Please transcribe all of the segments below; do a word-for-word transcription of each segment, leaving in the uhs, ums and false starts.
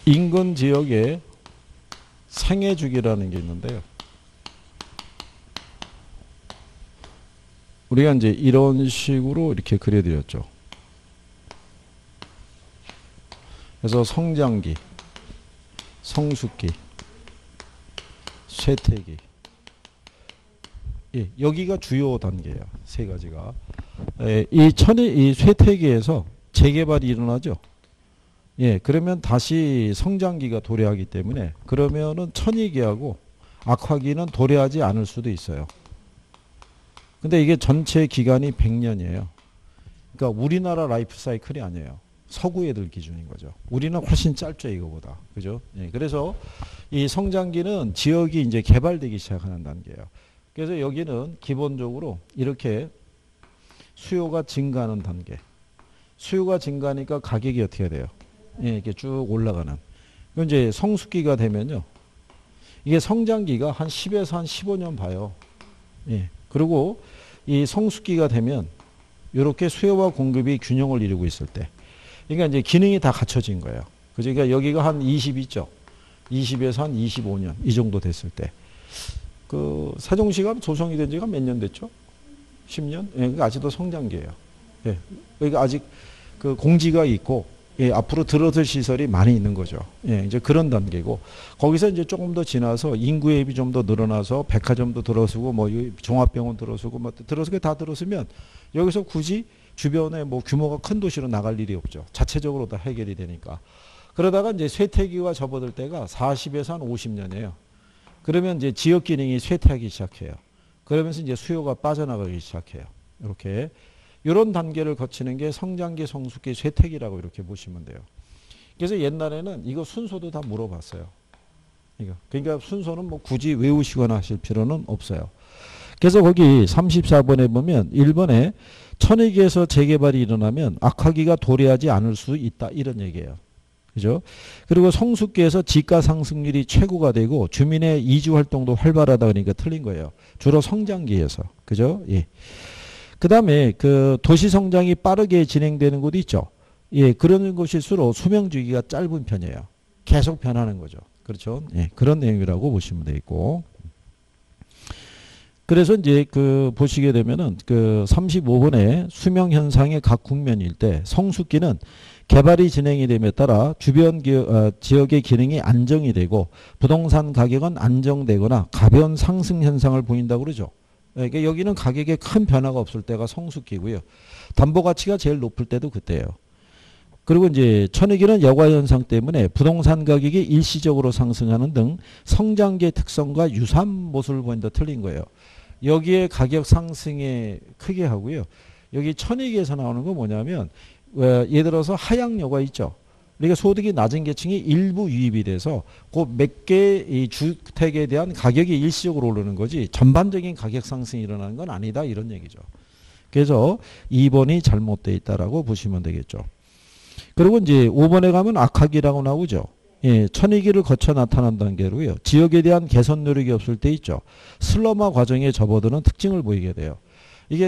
인근 지역에 생애주기라는 게 있는데요. 우리가 이제 이런 식으로 이렇게 그려드렸죠. 그래서 성장기, 성숙기, 쇠퇴기. 예, 여기가 주요 단계예요. 세 가지가. 예, 이 천이 이 쇠퇴기에서 재개발이 일어나죠. 예, 그러면 다시 성장기가 도래하기 때문에 그러면은 천이기하고 악화기는 도래하지 않을 수도 있어요. 근데 이게 전체 기간이 백 년이에요. 그러니까 우리나라 라이프 사이클이 아니에요. 서구 애들 기준인 거죠. 우리는 훨씬 짧죠, 이거보다. 그죠? 예, 그래서 이 성장기는 지역이 이제 개발되기 시작하는 단계예요. 그래서 여기는 기본적으로 이렇게 수요가 증가하는 단계. 수요가 증가하니까 가격이 어떻게 돼요? 예, 이렇게 쭉 올라가는. 그럼 이제 성숙기가 되면요. 이게 성장기가 한 십에서 한 십오 년 봐요. 예. 그리고 이 성숙기가 되면 이렇게 수요와 공급이 균형을 이루고 있을 때. 그러니까 이제 기능이 다 갖춰진 거예요. 그죠? 그러니까 여기가 한 이십 있죠. 이십에서 한 이십오 년 이 정도 됐을 때. 그 세종시가 조성이 된 지가 몇 년 됐죠? 십 년? 예, 그러니까 아직도 성장기예요. 예. 그러니까 아직 그 공지가 있고 예, 앞으로 들어설 시설이 많이 있는 거죠. 예, 이제 그런 단계고 거기서 이제 조금 더 지나서 인구의 앱이 좀 더 늘어나서 백화점도 들어서고 뭐 종합병원 들어서고 뭐 들어서게 다 들어서면 여기서 굳이 주변에 뭐 규모가 큰 도시로 나갈 일이 없죠. 자체적으로 다 해결이 되니까. 그러다가 이제 쇠퇴기가 접어들 때가 사십에서 한 오십 년이에요. 그러면 이제 지역 기능이 쇠퇴하기 시작해요. 그러면서 이제 수요가 빠져나가기 시작해요. 이렇게. 이런 단계를 거치는 게 성장기, 성숙기, 쇠퇴기라고 이렇게 보시면 돼요. 그래서 옛날에는 이거 순서도 다 물어봤어요. 그러니까 순서는 뭐 굳이 외우시거나 하실 필요는 없어요. 그래서 거기 삼십사 번에 보면 일 번에 천이기에서 재개발이 일어나면 악화기가 도래하지 않을 수 있다. 이런 얘기예요. 그죠? 그리고 성숙기에서 지가 상승률이 최고가 되고 주민의 이주 활동도 활발하다 그러니까 틀린 거예요. 주로 성장기에서. 그죠? 예. 그 다음에 그 도시 성장이 빠르게 진행되는 곳이 있죠. 예, 그런 곳일수록 수명 주기가 짧은 편이에요. 계속 변하는 거죠. 그렇죠. 예, 그런 내용이라고 보시면 되겠고. 그래서 이제 그 보시게 되면은 그 삼십오 번에 수명 현상의 각 국면일 때 성숙기는 개발이 진행이 됨에 따라 주변 기업, 어, 지역의 기능이 안정이 되고 부동산 가격은 안정되거나 가벼운 상승 현상을 보인다고 그러죠. 그러니까 여기는 가격에 큰 변화가 없을 때가 성숙기고요. 담보 가치가 제일 높을 때도 그때예요. 그리고 이제 천이기는 여과 현상 때문에 부동산 가격이 일시적으로 상승하는 등 성장기의 특성과 유사한 모습을 보인다. 틀린 거예요. 여기에 가격 상승에 크게 하고요. 여기 천이기에서 나오는 건 뭐냐면 예를 들어서 하향 여과 있죠. 그러니까 소득이 낮은 계층이 일부 유입이 돼서 그 몇 개의 주택에 대한 가격이 일시적으로 오르는 거지 전반적인 가격 상승이 일어나는 건 아니다 이런 얘기죠. 그래서 이 번이 잘못되어 있다라고 보시면 되겠죠. 그리고 이제 오 번에 가면 악화기라고 나오죠. 예, 천이기를 거쳐 나타난 단계로요. 지역에 대한 개선 노력이 없을 때 있죠. 슬럼화 과정에 접어드는 특징을 보이게 돼요. 이게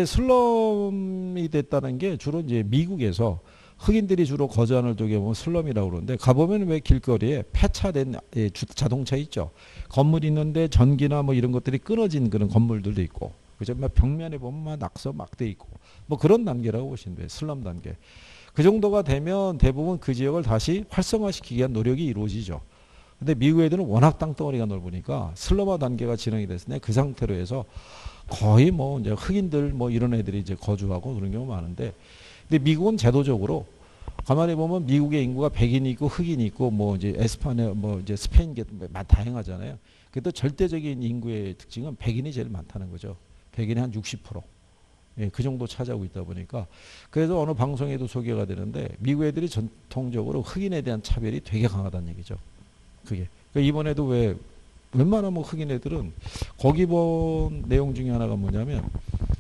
슬럼이 됐다는 게 주로 이제 미국에서 흑인들이 주로 거주하는 쪽에 보면 슬럼이라고 그러는데 가보면 왜 길거리에 폐차된 자동차 있죠. 건물 있는데 전기나 뭐 이런 것들이 끊어진 그런 건물들도 있고 그죠? 벽면에 보면 막 낙서 막 돼 있고 뭐 그런 단계라고 보시면 돼요. 슬럼 단계. 그 정도가 되면 대부분 그 지역을 다시 활성화시키기 위한 노력이 이루어지죠. 근데 미국 애들은 워낙 땅덩어리가 넓으니까 슬럼화 단계가 진행이 됐으니 그 상태로 해서 거의 뭐 이제 흑인들 뭐 이런 애들이 이제 거주하고 그런 경우가 많은데 근데 미국은 제도적으로 가만히 보면 미국의 인구가 백인이 있고 흑인이 있고 뭐 이제 에스파냐 뭐 이제 스페인 게 다양하잖아요. 그래도 절대적인 인구의 특징은 백인이 제일 많다는 거죠. 백인이 한 육십 퍼센트. 예, 그 정도 차지하고 있다 보니까 그래서 어느 방송에도 소개가 되는데 미국 애들이 전통적으로 흑인에 대한 차별이 되게 강하다는 얘기죠. 그게. 그러니까 이번에도 왜 웬만하면 흑인 애들은 거기 본 내용 중에 하나가 뭐냐면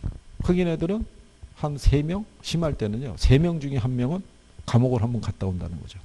흑인 애들은 한 세 명? 심할 때는요. 세 명 중에 한 명은 감옥을 한번 갔다 온다는 거죠.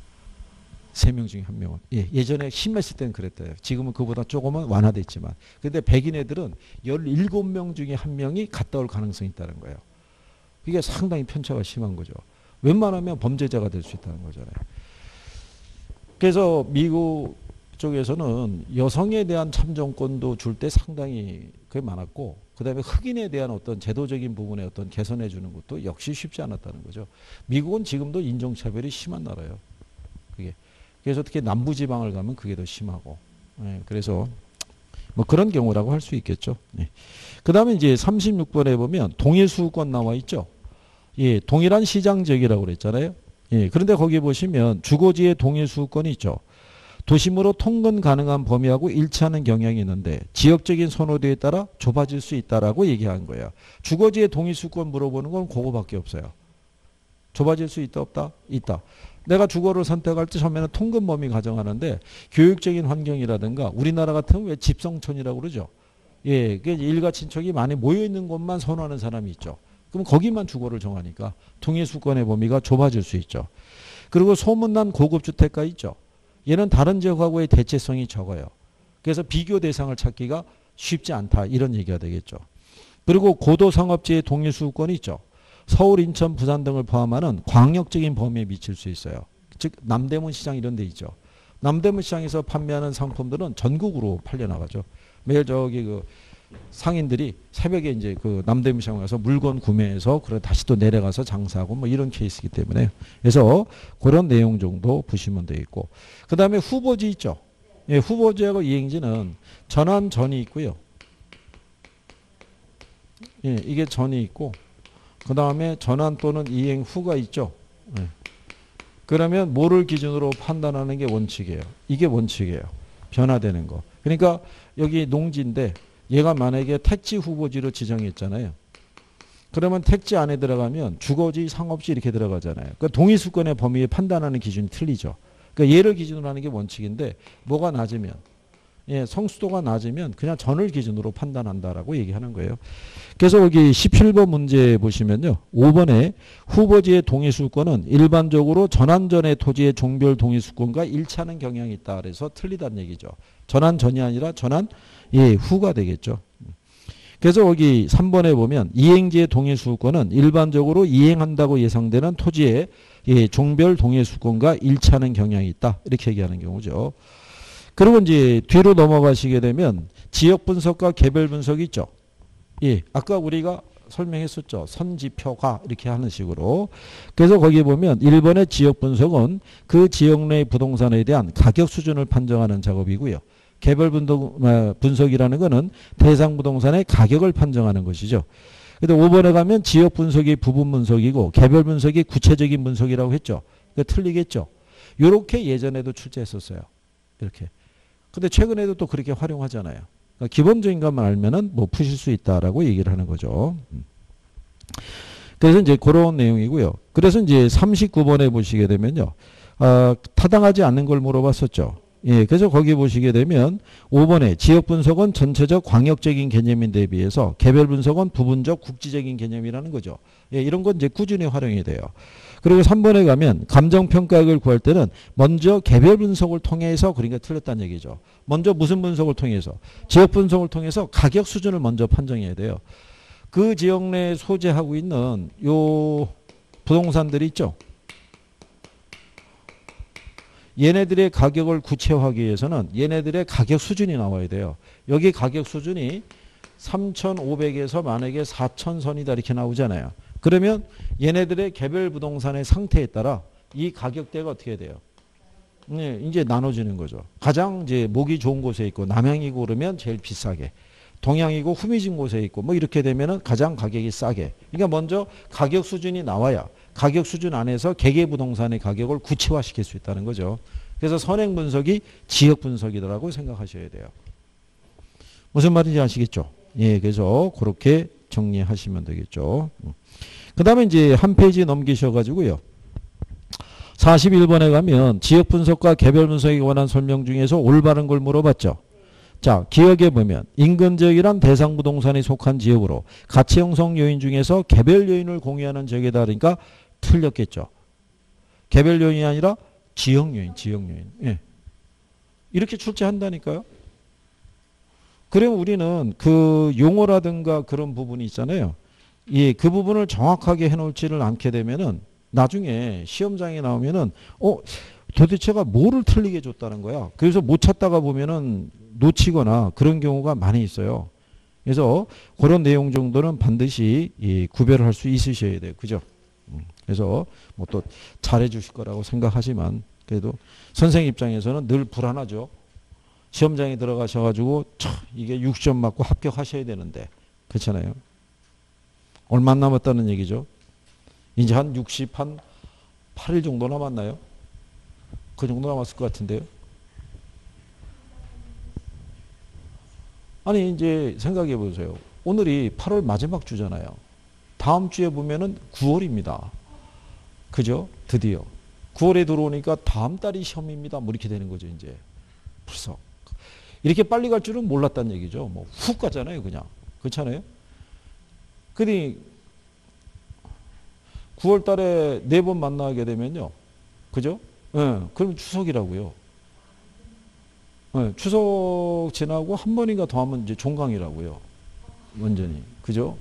세 명 중에 한 명은. 예, 예전에 심했을 때는 그랬대요. 지금은 그보다 조금은 완화됐지만. 근데 백인 애들은 열일곱 명 중에 한 명이 갔다 올 가능성이 있다는 거예요. 이게 상당히 편차가 심한 거죠. 웬만하면 범죄자가 될 수 있다는 거잖아요. 그래서 미국 쪽에서는 여성에 대한 참정권도 줄 때 상당히 그게 많았고, 그 다음에 흑인에 대한 어떤 제도적인 부분에 어떤 개선해 주는 것도 역시 쉽지 않았다는 거죠. 미국은 지금도 인종차별이 심한 나라예요. 그게. 그래서 특히 남부지방을 가면 그게 더 심하고. 예, 그래서 뭐 그런 경우라고 할 수 있겠죠. 예. 그 다음에 이제 삼십육 번에 보면 동일 수권 나와 있죠. 예, 동일한 시장 지역이라고 그랬잖아요. 예, 그런데 거기 보시면 주거지의 동일 수권이 있죠. 도심으로 통근 가능한 범위하고 일치하는 경향이 있는데 지역적인 선호도에 따라 좁아질 수 있다라고 얘기한 거예요. 주거지의 동일 수권 물어보는 건 그거밖에 없어요. 좁아질 수 있다 없다? 있다. 내가 주거를 선택할 때 처음에는 통근 범위 가정하는데 교육적인 환경이라든가 우리나라 같으면 왜 집성촌이라고 그러죠. 예, 그 일가 친척이 많이 모여 있는 곳만 선호하는 사람이 있죠. 그럼 거기만 주거를 정하니까 동일 수권의 범위가 좁아질 수 있죠. 그리고 소문난 고급 주택가 있죠. 얘는 다른 지역하고의 대체성이 적어요. 그래서 비교 대상을 찾기가 쉽지 않다. 이런 얘기가 되겠죠. 그리고 고도 상업지의 동일 수권이 있죠. 서울, 인천, 부산 등을 포함하는 광역적인 범위에 미칠 수 있어요. 즉 남대문 시장 이런 데 있죠. 남대문 시장에서 판매하는 상품들은 전국으로 팔려나가죠. 매일 저기 그 상인들이 새벽에 이제 그 남대문 시장 가서 물건 구매해서 그래 다시 또 내려가서 장사하고 뭐 이런 케이스이기 때문에 그래서 그런 내용 정도 보시면 되겠고, 그 다음에 후보지 있죠. 예, 후보지하고 이행지는 전환 전이 있고요. 예, 이게 전이 있고 그 다음에 전환 또는 이행 후가 있죠. 예. 그러면 뭐를 기준으로 판단하는 게 원칙이에요. 이게 원칙이에요. 변화되는 거. 그러니까 여기 농지인데 얘가 만약에 택지 후보지로 지정했잖아요. 그러면 택지 안에 들어가면 주거지, 상업지 이렇게 들어가잖아요. 그러니까 동의수권의 범위에 판단하는 기준이 틀리죠. 그러니까 얘를 기준으로 하는 게 원칙인데 뭐가 낮으면, 예, 성수도가 낮으면 그냥 전을 기준으로 판단한다라고 얘기하는 거예요. 그래서 여기 십칠 번 문제 보시면요. 오 번에 후보지의 동의수권은 일반적으로 전환전의 토지의 종별 동의수권과 일치하는 경향이 있다. 그래서 틀리다는 얘기죠. 전환전이 아니라 전환 예, 후가 되겠죠. 그래서 여기 삼 번에 보면 이행지의 동의수권은 일반적으로 이행한다고 예상되는 토지의 예, 종별 동의수권과 일치하는 경향이 있다. 이렇게 얘기하는 경우죠. 그리고 이제 뒤로 넘어가시게 되면 지역 분석과 개별 분석이 있죠. 예, 아까 우리가 설명했었죠. 선지표가 이렇게 하는 식으로. 그래서 거기 보면 일 번의 지역 분석은 그 지역 내 부동산에 대한 가격 수준을 판정하는 작업이고요. 개별 분석이라는 것은 대상 부동산의 가격을 판정하는 것이죠. 근데 오 번에 가면 지역 분석이 부분 분석이고 개별 분석이 구체적인 분석이라고 했죠. 그러니까 틀리겠죠. 이렇게 예전에도 출제했었어요. 이렇게. 근데 최근에도 또 그렇게 활용하잖아요. 그러니까 기본적인 것만 알면은 뭐 푸실 수 있다라고 얘기를 하는 거죠. 그래서 이제 그런 내용이고요. 그래서 이제 삼십구 번에 보시게 되면요. 아, 타당하지 않는 걸 물어봤었죠. 예, 그래서 거기 보시게 되면 오 번에 지역 분석은 전체적 광역적인 개념인데 비해서 개별 분석은 부분적 국지적인 개념이라는 거죠. 예, 이런 건 이제 꾸준히 활용이 돼요. 그리고 삼 번에 가면 감정평가액을 구할 때는 먼저 개별 분석을 통해서, 그러니까 틀렸다는 얘기죠. 먼저 무슨 분석을 통해서? 지역 분석을 통해서 가격 수준을 먼저 판정해야 돼요. 그 지역 내에 소재하고 있는 요 부동산들이 있죠. 얘네들의 가격을 구체화하기 위해서는 얘네들의 가격 수준이 나와야 돼요. 여기 가격 수준이 삼천오백에서 만약에 사천 선이다 이렇게 나오잖아요. 그러면 얘네들의 개별 부동산의 상태에 따라 이 가격대가 어떻게 돼요? 네, 이제 나눠지는 거죠. 가장 이제 목이 좋은 곳에 있고 남향이고 그러면 제일 비싸게, 동향이고 후미진 곳에 있고 뭐 이렇게 되면은 가장 가격이 싸게. 그러니까 먼저 가격 수준이 나와야 가격 수준 안에서 개개 부동산의 가격을 구체화시킬 수 있다는 거죠. 그래서 선행 분석이 지역 분석이라고 생각하셔야 돼요. 무슨 말인지 아시겠죠? 예, 그래서 그렇게 정리하시면 되겠죠. 그 다음에 이제 한 페이지 넘기셔가지고요. 사십일 번에 가면 지역 분석과 개별 분석에 관한 설명 중에서 올바른 걸 물어봤죠. 자, 기억해 보면 인근 지역이란 대상 부동산이 속한 지역으로 가치 형성 요인 중에서 개별 요인을 공유하는 지역이다. 그러니까 틀렸겠죠. 개별 요인이 아니라 지역 요인, 지역 요인. 예. 이렇게 출제한다니까요. 그럼 우리는 그 용어라든가 그런 부분이 있잖아요. 예, 그 부분을 정확하게 해놓지를 않게 되면은 나중에 시험장에 나오면은 어 도대체가 뭐를 틀리게 줬다는 거야. 그래서 못 찾다가 보면은 놓치거나 그런 경우가 많이 있어요. 그래서 그런 내용 정도는 반드시 이 구별을 할 수 있으셔야 돼요. 그죠? 그래서 뭐 또 잘해 주실 거라고 생각하지만 그래도 선생님 입장에서는 늘 불안하죠. 시험장에 들어가셔가지고 이게 육십 점 맞고 합격하셔야 되는데 그렇잖아요. 얼마 안 남았다는 얘기죠. 이제 한 육십, 한 팔 일 정도 남았나요? 그 정도 남았을 것 같은데요. 아니 이제 생각해 보세요. 오늘이 팔월 마지막 주잖아요. 다음 주에 보면은 구월입니다. 그죠? 드디어 구월에 들어오니까 다음 달이 시험입니다. 뭐 이렇게 되는 거죠. 이제 벌써 이렇게 빨리 갈 줄은 몰랐다는 얘기죠. 뭐 훅 가잖아요. 그냥 그렇잖아요. 그러니 구월 달에 네 번 만나게 되면요. 그죠? 예, 네, 그럼 추석이라고요. 네, 추석 지나고 한 번인가 더 하면 이제 종강이라고요. 완전히. 그죠?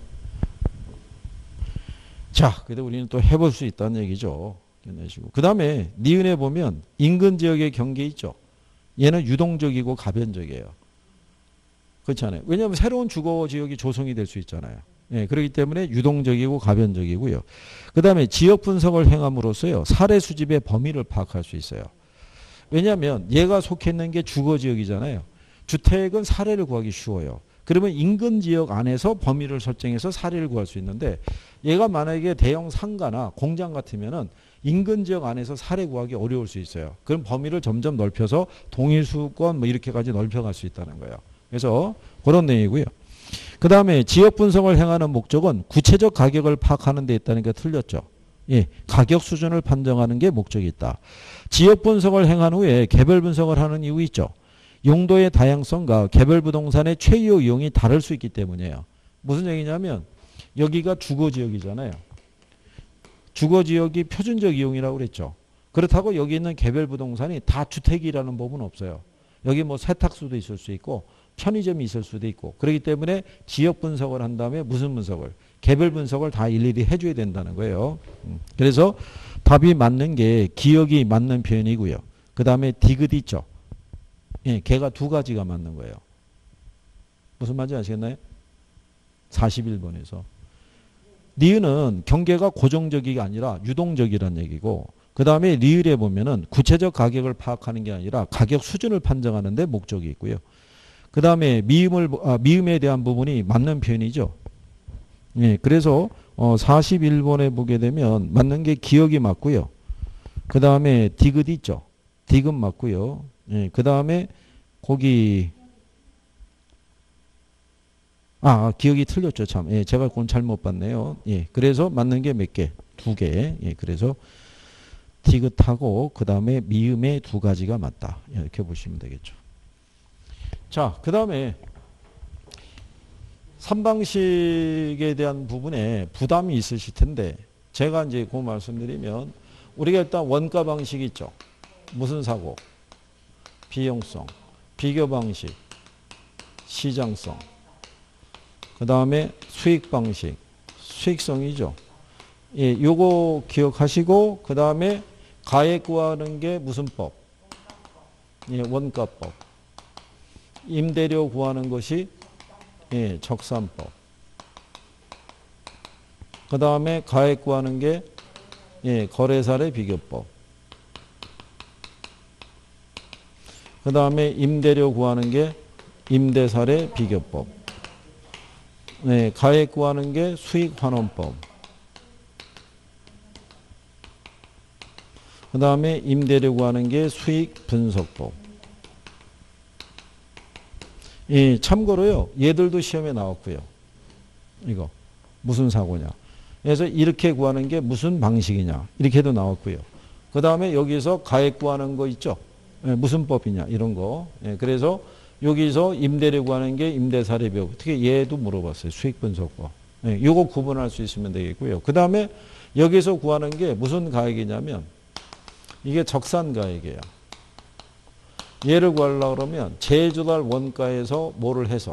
자, 그래도 우리는 또 해볼 수 있다는 얘기죠. 그 다음에 니은에 보면 인근 지역의 경계 있죠. 얘는 유동적이고 가변적이에요. 그렇지 않아요? 왜냐하면 새로운 주거 지역이 조성이 될 수 있잖아요. 예, 그렇기 때문에 유동적이고 가변적이고요. 그 다음에 지역 분석을 행함으로써요. 사례 수집의 범위를 파악할 수 있어요. 왜냐하면 얘가 속해 있는 게 주거 지역이잖아요. 주택은 사례를 구하기 쉬워요. 그러면 인근 지역 안에서 범위를 설정해서 사례를 구할 수 있는데 얘가 만약에 대형 상가나 공장 같으면은 인근 지역 안에서 사례 구하기 어려울 수 있어요. 그럼 범위를 점점 넓혀서 동일수권 뭐 이렇게까지 넓혀갈 수 있다는 거예요. 그래서 그런 내용이고요. 그 다음에 지역 분석을 행하는 목적은 구체적 가격을 파악하는 데 있다는 게 틀렸죠. 예, 가격 수준을 판정하는 게 목적이 있다. 지역 분석을 행한 후에 개별 분석을 하는 이유 있죠. 용도의 다양성과 개별 부동산의 최유 이용이 다를 수 있기 때문이에요. 무슨 얘기냐면 여기가 주거지역이잖아요. 주거지역이 표준적 이용이라고 그랬죠. 그렇다고 여기 있는 개별 부동산이 다 주택이라는 법은 없어요. 여기 뭐 세탁소도 있을 수 있고 편의점이 있을 수도 있고 그렇기 때문에 지역 분석을 한 다음에 무슨 분석을 개별 분석을 다 일일이 해줘야 된다는 거예요. 그래서 답이 맞는 게 기억이 맞는 표현이고요. 그 다음에 디귿 있죠. 예, 걔가 두 가지가 맞는 거예요. 무슨 말인지 아시겠나요? 사십일 번에서. 니은은 경계가 고정적이가 아니라 유동적이라는 얘기고 그 다음에 리을에 보면은 구체적 가격을 파악하는 게 아니라 가격 수준을 판정하는 데 목적이 있고요. 그 다음에 미음을, 아, 미음에 대한 부분이 맞는 표현이죠. 예, 그래서 어, 사십일 번에 보게 되면 맞는 게 기억이 맞고요. 그 다음에 디귿 있죠. 디귿 맞고요. 예, 그 다음에 거기 아 기억이 틀렸죠. 참. 예, 제가 그건 잘못 봤네요. 예, 그래서 맞는 게 몇 개? 두 개. 예, 그래서 디귿하고 그 다음에 미음의 두 가지가 맞다. 이렇게 보시면 되겠죠. 자, 그 다음에 삼방식에 대한 부분에 부담이 있으실 텐데 제가 이제 그 말씀드리면 우리가 일단 원가 방식 있죠. 무슨 사고? 비용성, 비교 방식, 시장성. 그 다음에 수익 방식, 수익성이죠. 예, 요거 기억하시고 그 다음에 가액 구하는 게 무슨 법? 예, 원가법. 임대료 구하는 것이 예, 적산법. 그 다음에 가액 구하는 게 예, 거래사례 비교법. 그 다음에 임대료 구하는 게 임대사례 비교법. 네, 가액 구하는 게 수익환원법. 그 다음에 임대료 구하는 게 수익분석법. 예, 참고로요. 얘들도 시험에 나왔고요. 이거 무슨 사고냐. 그래서 이렇게 구하는 게 무슨 방식이냐. 이렇게도 나왔고요. 그 다음에 여기서 가액 구하는 거 있죠. 예, 무슨 법이냐. 이런 거. 예, 그래서 여기서 임대료 구하는 게 임대사례비용. 특히 얘도 물어봤어요. 수익분석법. 예, 이거 구분할 수 있으면 되겠고요. 그 다음에 여기서 구하는 게 무슨 가액이냐면 이게 적산가액이에요. 얘를 구하려고 그러면 제조달 원가에서 뭐를 해서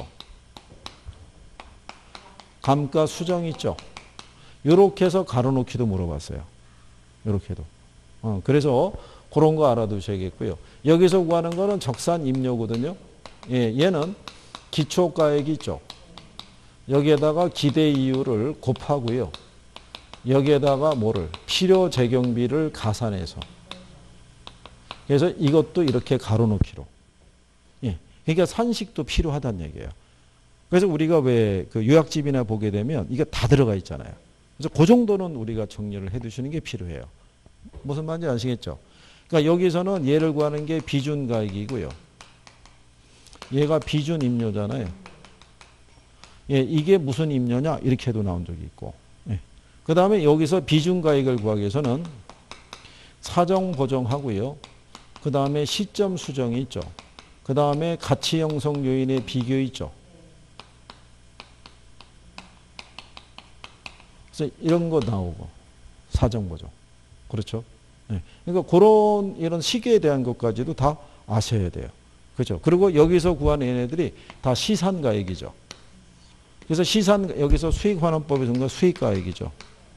감가 수정 있죠. 요렇게 해서 가로놓기도 물어봤어요. 요렇게도. 어, 그래서 그런 거 알아두셔야겠고요. 여기서 구하는 거는 적산 임료거든요. 예, 얘는 기초가액이 있죠. 여기에다가 기대 이율을 곱하고요. 여기에다가 뭐를? 필요 재경비를 가산해서. 그래서 이것도 이렇게 가로놓기로. 예. 그러니까 산식도 필요하다는 얘기예요. 그래서 우리가 왜 그 요약집이나 보게 되면 이게 다 들어가 있잖아요. 그래서 그 정도는 우리가 정리를 해 두시는 게 필요해요. 무슨 말인지 아시겠죠? 그러니까 여기서는 얘를 구하는 게 비준가액이고요. 얘가 비준 임료잖아요. 예, 이게 무슨 임료냐? 이렇게도 나온 적이 있고. 예. 그 다음에 여기서 비준가액을 구하기 위해서는 사정 보정하고요. 그 다음에 시점 수정이 있죠. 그 다음에 가치 형성 요인의 비교 있죠. 그래서 이런 거 나오고 사정 보정. 그렇죠? 네. 그러니까 그런 이런 시계에 대한 것까지도 다 아셔야 돼요. 그렇죠? 그리고 여기서 구한 얘네들이 다 시산가액이죠. 그래서 시산 여기서 수익환원법에서 건 수익가액이죠.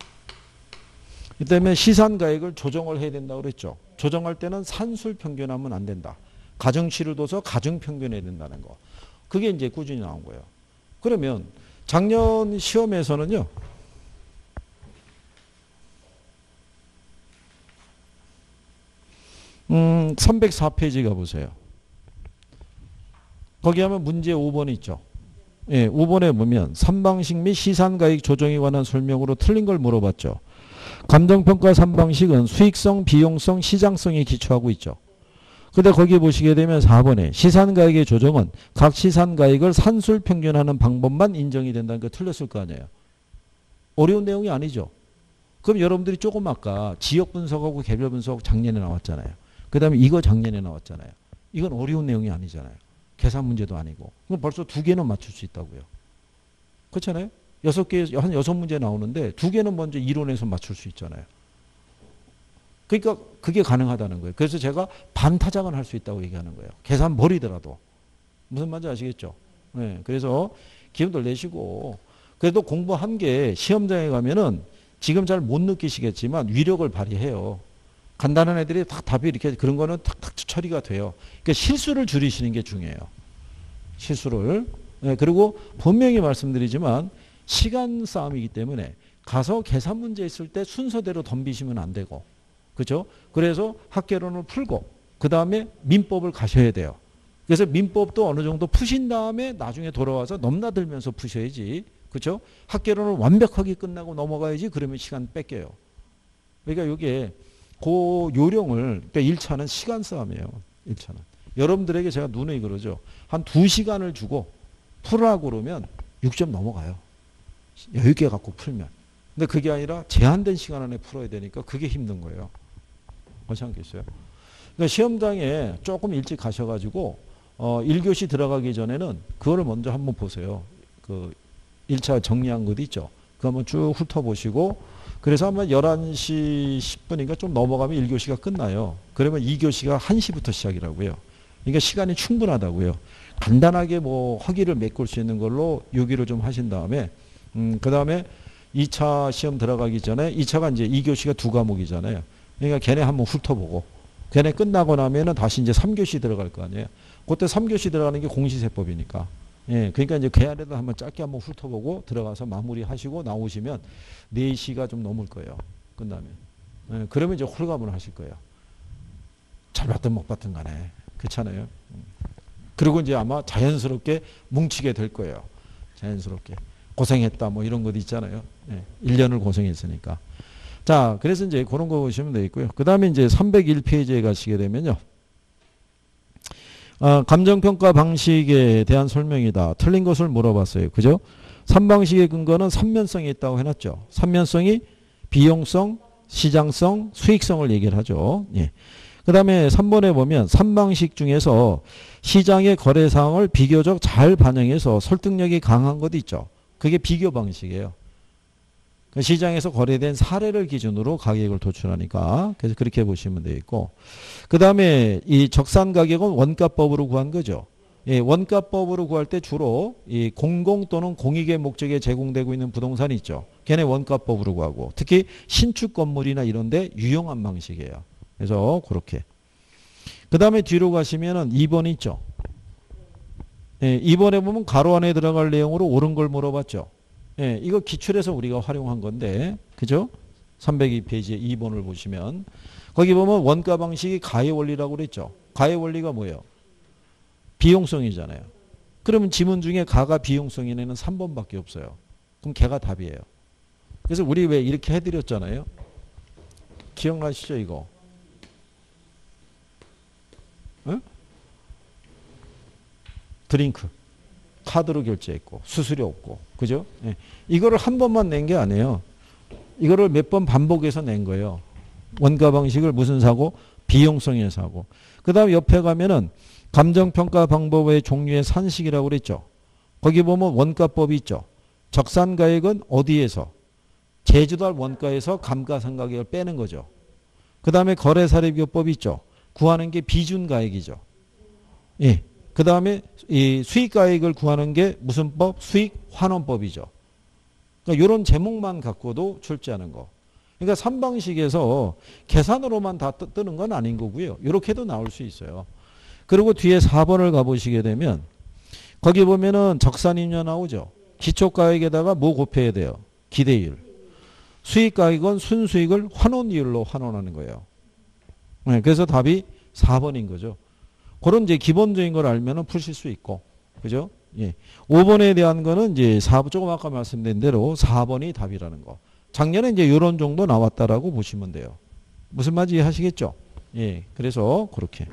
이 때문에 시산가액을 조정을 해야 된다고 그랬죠. 조정할 때는 산술 평균하면 안 된다. 가중치를 둬서 가중 평균해야 된다는 거. 그게 이제 꾸준히 나온 거예요. 그러면 작년 시험에서는요. 음, 삼백사 페이지 가보세요. 거기 하면 문제 오 번이 있죠. 예, 오 번에 보면 삼방식 및 시산가액 조정에 관한 설명으로 틀린 걸 물어봤죠. 감정평가 삼 방식은 수익성, 비용성, 시장성에 기초하고 있죠. 근데 거기 보시게 되면 사 번에 시산가액의 조정은 각 시산가액을 산술 평균하는 방법만 인정이 된다는 거 틀렸을 거 아니에요. 어려운 내용이 아니죠. 그럼 여러분들이 조금 아까 지역 분석하고 개별 분석 작년에 나왔잖아요. 그 다음에 이거 작년에 나왔잖아요. 이건 어려운 내용이 아니잖아요. 계산 문제도 아니고. 그럼 벌써 두 개는 맞출 수 있다고요. 그렇잖아요. 여섯 개, 한 여섯 문제 나오는데 두 개는 먼저 이론에서 맞출 수 있잖아요. 그러니까 그게 가능하다는 거예요. 그래서 제가 반타작은 할 수 있다고 얘기하는 거예요. 계산 버리더라도. 무슨 말인지 아시겠죠? 네, 그래서 기운들 내시고 그래도 공부한 게 시험장에 가면은 지금 잘 못 느끼시겠지만 위력을 발휘해요. 간단한 애들이 다 답이 이렇게 그런 거는 탁탁 처리가 돼요. 그러니까 실수를 줄이시는 게 중요해요. 실수를. 네, 그리고 분명히 말씀드리지만 시간 싸움이기 때문에 가서 계산 문제 있을 때 순서대로 덤비시면 안 되고. 그렇죠? 그래서 학개론을 풀고 그 다음에 민법을 가셔야 돼요. 그래서 민법도 어느 정도 푸신 다음에 나중에 돌아와서 넘나들면서 푸셔야지. 그렇죠? 학개론을 완벽하게 끝나고 넘어가야지. 그러면 시간 뺏겨요. 그러니까 이게 그 요령을 그러니까 일 차는 시간 싸움이에요. 일 차는. 여러분들에게 제가 누누이 그러죠. 한 두 시간을 주고 풀으라고 그러면 육 점 넘어가요. 여유 있게 갖고 풀면. 근데 그게 아니라 제한된 시간 안에 풀어야 되니까 그게 힘든 거예요. 그렇지 않겠어요? 그러니까 시험장에 조금 일찍 가셔가지고 어, 일 교시 들어가기 전에는 그거를 먼저 한번 보세요. 그 일 차 정리한 것 있죠. 그거 한번 쭉 훑어보시고 그래서 아마 열한 시 십 분인가 좀 넘어가면 일 교시가 끝나요. 그러면 이 교시가 한 시부터 시작이라고요. 그러니까 시간이 충분하다고요. 간단하게 뭐 허기를 메꿀 수 있는 걸로 유기를 좀 하신 다음에 음, 그 다음에 이 차 시험 들어가기 전에 이 차가 이제 이 교시가 두 과목이잖아요. 그러니까 걔네 한번 훑어보고 걔네 끝나고 나면은 다시 이제 삼 교시 들어갈 거 아니에요. 그때 삼 교시 들어가는 게 공시세법이니까. 예, 그러니까 이제 걔 안에도 한번 짧게 한번 훑어보고 들어가서 마무리하시고 나오시면 네 시가 좀 넘을 거예요. 끝나면. 예, 그러면 이제 홀가분을 하실 거예요. 잘 봤든 못 봤든 간에. 그렇잖아요. 그리고 이제 아마 자연스럽게 뭉치게 될 거예요. 자연스럽게. 고생했다 뭐 이런 것도 있잖아요. 예, 일 년을 고생했으니까. 자, 그래서 이제 그런 거 보시면 되겠고요. 그 다음에 이제 삼백일 페이지에 가시게 되면요. 아, 감정평가 방식에 대한 설명이다. 틀린 것을 물어봤어요. 그죠? 삼 방식의 근거는 삼면성이 있다고 해놨죠. 삼면성이 비용성, 시장성, 수익성을 얘기를 하죠. 예. 그 다음에 삼 번에 보면 삼 방식 중에서 시장의 거래 사항을 비교적 잘 반영해서 설득력이 강한 것 있죠. 그게 비교 방식이에요. 시장에서 거래된 사례를 기준으로 가격을 도출하니까 그래서 그렇게 보시면 되겠고 그 다음에 이 적산 가격은 원가법으로 구한 거죠. 예, 원가법으로 구할 때 주로 이 공공 또는 공익의 목적에 제공되고 있는 부동산이 있죠. 걔네 원가법으로 구하고 특히 신축 건물이나 이런 데 유용한 방식이에요. 그래서 그렇게. 그 다음에 뒤로 가시면은 이 번 있죠. 예, 이 번에 보면 가로 안에 들어갈 내용으로 옳은 걸 물어봤죠. 예, 이거 기출에서 우리가 활용한 건데, 그죠? 삼백이 페이지에 이 번을 보시면 거기 보면 원가 방식이 가의 원리라고 그랬죠. 가의 원리가 뭐예요? 비용성이잖아요. 그러면 지문 중에 가가 비용성인 삼 번밖에 없어요. 그럼 걔가 답이에요. 그래서 우리 왜 이렇게 해드렸잖아요. 기억나시죠 이거? 응? 드링크 카드로 결제했고 수수료 없고 그죠? 예. 이거를 한 번만 낸 게 아니에요. 이거를 몇 번 반복해서 낸 거예요. 원가 방식을 무슨 사고? 비용성의 사고. 그 다음 옆에 가면은 감정평가 방법의 종류의 산식이라고 그랬죠. 거기 보면 원가법이 있죠. 적산가액은 어디에서? 제주도할 원가에서 감가상각액을 빼는 거죠. 그 다음에 거래사례비교법이 있죠. 구하는 게 비준가액이죠. 예. 그 다음에 이 수익가액을 구하는 게 무슨 법? 수익환원법이죠. 그러니까 이런 제목만 갖고도 출제하는 거. 그러니까 삼 방식에서 계산으로만 다 뜨는 건 아닌 거고요. 이렇게도 나올 수 있어요. 그리고 뒤에 사 번을 가보시게 되면 거기 보면은 적산임료 나오죠. 기초가액에다가 뭐 곱해야 돼요? 기대율. 수익가액은 순수익을 환원이율로 환원하는 거예요. 네, 그래서 답이 사 번인 거죠. 그런 이제 기본적인 걸 알면은 푸실 수 있고, 그죠? 예. 오 번에 대한 거는 이제 사 번, 조금 아까 말씀드린 대로 사 번이 답이라는 거. 작년에 이제 이런 정도 나왔다라고 보시면 돼요. 무슨 말인지 이해하시겠죠? 예. 그래서 그렇게.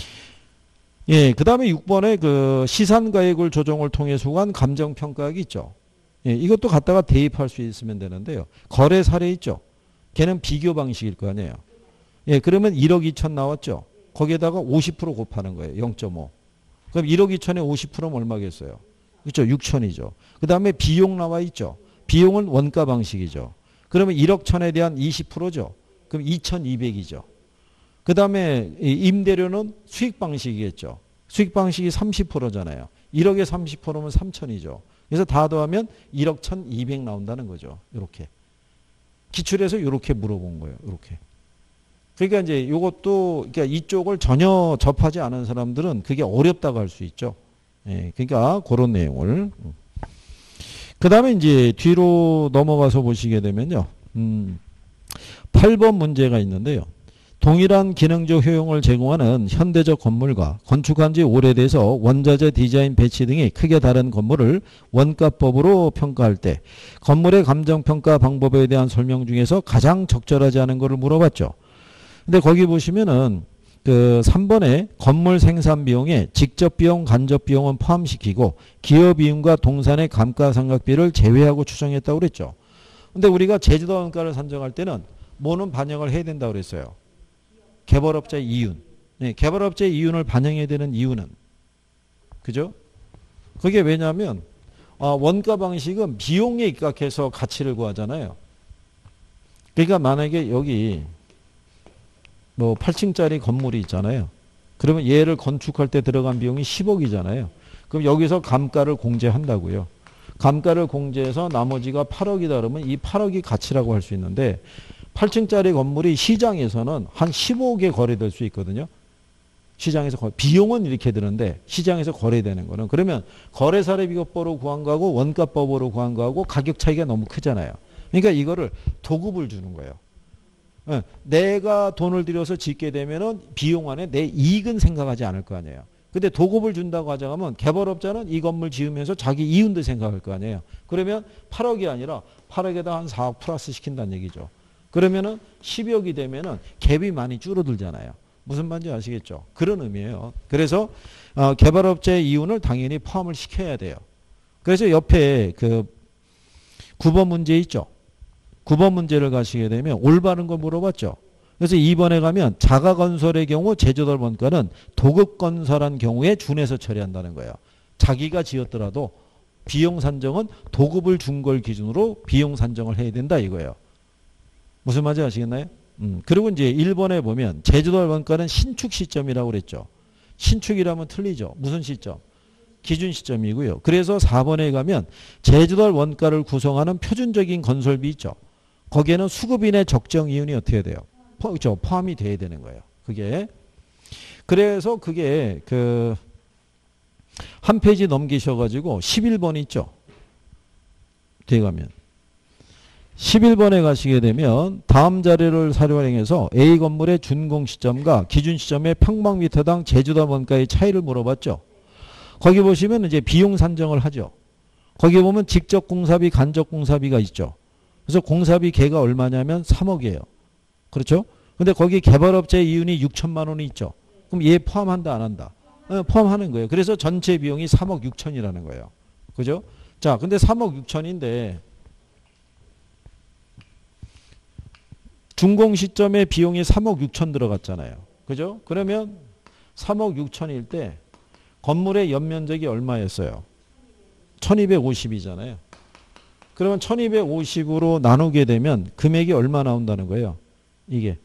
예. 그 다음에 육 번에 그 시산가액을 조정을 통해 수고한 감정평가액이 있죠. 예. 이것도 갖다가 대입할 수 있으면 되는데요. 거래 사례 있죠. 걔는 비교 방식일 거 아니에요. 예. 그러면 일억 이천 나왔죠. 거기에다가 오십 퍼센트 곱하는 거예요. 영 점 오. 그럼 일억 이천에 오십 퍼센트는 얼마겠어요? 그렇죠. 육천이죠. 그 다음에 비용 나와 있죠. 비용은 원가 방식이죠. 그러면 일억 천에 대한 이십 퍼센트죠. 그럼 이천이백이죠. 그 다음에 임대료는 수익 방식이겠죠. 수익 방식이 삼십 퍼센트잖아요. 일억에 삼십 퍼센트면 삼천이죠. 그래서 다 더하면 일억 천이백 나온다는 거죠. 이렇게. 기출에서 이렇게 물어본 거예요. 이렇게. 그러니까 이제 이것도 그러니까 이쪽을 전혀 접하지 않은 사람들은 그게 어렵다고 할 수 있죠. 예, 그러니까 그런 내용을. 그 다음에 이제 뒤로 넘어가서 보시게 되면요. 음, 팔 번 문제가 있는데요. 동일한 기능적 효용을 제공하는 현대적 건물과 건축한 지 오래돼서 원자재 디자인 배치 등이 크게 다른 건물을 원가법으로 평가할 때 건물의 감정평가 방법에 대한 설명 중에서 가장 적절하지 않은 것을 물어봤죠. 근데 거기 보시면은 그 삼 번에 건물 생산 비용에 직접 비용, 간접 비용은 포함시키고 기여 비용과 동산의 감가상각비를 제외하고 추정했다고 그랬죠. 근데 우리가 제주도 원가를 산정할 때는 뭐는 반영을 해야 된다고 그랬어요. 개발업자의 이윤. 네, 개발업자의 이윤을 반영해야 되는 이유는 그죠? 그게 왜냐하면 아, 원가 방식은 비용에 입각해서 가치를 구하잖아요. 그러니까 만약에 여기 뭐 팔 층짜리 건물이 있잖아요. 그러면 얘를 건축할 때 들어간 비용이 십억이잖아요. 그럼 여기서 감가를 공제한다고요. 감가를 공제해서 나머지가 팔억이다 그러면 이 팔억이 가치라고 할 수 있는데 팔 층짜리 건물이 시장에서는 한 십억에 거래될 수 있거든요. 시장에서 거, 비용은 이렇게 드는데 시장에서 거래되는 거는 그러면 거래사례비교법으로 구한 거하고 원가법으로 구한 거하고 가격 차이가 너무 크잖아요. 그러니까 이거를 도급을 주는 거예요. 내가 돈을 들여서 짓게 되면은 비용 안에 내 이익은 생각하지 않을 거 아니에요. 근데 도급을 준다고 하자면 개발업자는 이 건물 지으면서 자기 이윤도 생각할 거 아니에요. 그러면 팔억이 아니라 팔억에다 한 사억 플러스 시킨다는 얘기죠. 그러면은 십억이 되면은 갭이 많이 줄어들잖아요. 무슨 말인지 아시겠죠? 그런 의미예요. 그래서 어, 개발업자의 이윤을 당연히 포함을 시켜야 돼요. 그래서 옆에 그 구 번 문제 있죠. 구 번 문제를 가시게 되면 올바른 거 물어봤죠. 그래서 이 번에 가면 자가건설의 경우 제조달 원가는 도급건설한 경우에 준해서 처리한다는 거예요. 자기가 지었더라도 비용 산정은 도급을 준 걸 기준으로 비용 산정을 해야 된다 이거예요. 무슨 말인지 아시겠나요? 음, 그리고 이제 일 번에 보면 제조달 원가는 신축 시점이라고 그랬죠. 신축이라면 틀리죠. 무슨 시점? 기준 시점이고요. 그래서 사 번에 가면 제조달 원가를 구성하는 표준적인 건설비 있죠. 거기에는 수급인의 적정 이윤이 어떻게 돼요? 포, 그렇죠. 포함이 돼야 되는 거예요. 그게. 그래서 그게 그 한 페이지 넘기셔가지고 십일 번 있죠. 뒤에 가면. 십일 번에 가시게 되면 다음 자료를 활용해서 A 건물의 준공 시점과 기준 시점의 평방미터당 제주도 원가의 차이를 물어봤죠. 거기 보시면 이제 비용 산정을 하죠. 거기 보면 직접 공사비, 간접 공사비가 있죠. 그래서 공사비 개가 얼마냐면 삼억이에요. 그렇죠? 근데 거기 개발업체 이윤이 육천만 원이 있죠. 그럼 얘 포함한다, 안 한다? 어, 포함하는 거예요. 그래서 전체 비용이 삼억 육천이라는 거예요. 그죠? 자, 근데 삼억 육천인데 준공 시점에 비용이 삼억 육천 들어갔잖아요. 그죠? 그러면 삼억 육천일 때 건물의 연면적이 얼마였어요? 천이백오십이잖아요. 그러면 천이백오십으로 나누게 되면 금액이 얼마 나온다는 거예요? 이게.